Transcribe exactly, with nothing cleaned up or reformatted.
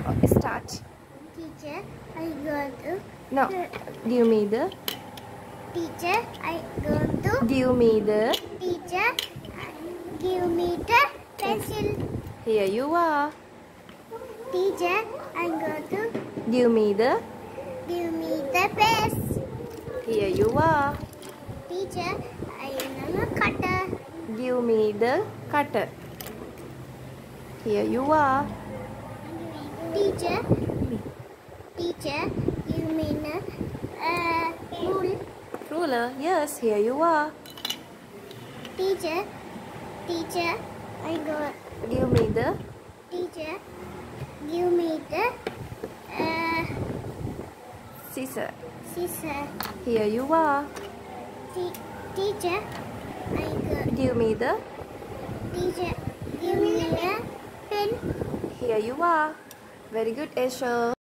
Okay, start. Teacher, I go to. No. Give me the. Teacher, I go to. Give me the. Teacher, give me the pencil. Here you are. Teacher, I go to. Give me the. Give me the paste. Here you are. Teacher, I am a cutter. Give me the cutter. Here you are. Teacher, teacher, give me the uh, rule. Ruler. Yes, here you are. Teacher, teacher, I go. Give me the. Teacher, give me the uh, Scissor. scissor. Here you are. Te teacher, I go. Give me the. Teacher, give me the pen. Here you are. Very good, Esho.